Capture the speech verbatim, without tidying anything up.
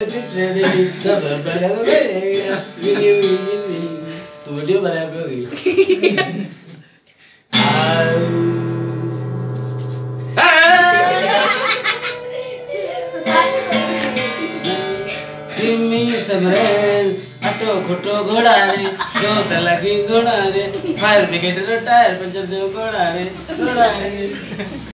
तो वीडियो बना पे होगी तिमी समरेन आटो खोटो घोड़ा रे जोत लगी घोड़ा रे फायर ब्रिगेड रो टायर पंचर दो घोड़ा रे घोड़ा रे